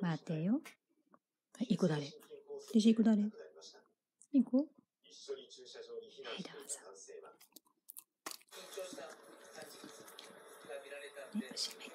待てよ。はい、行く誰？弟子行く誰？行こう。はい、どうぞ。ね、閉めて。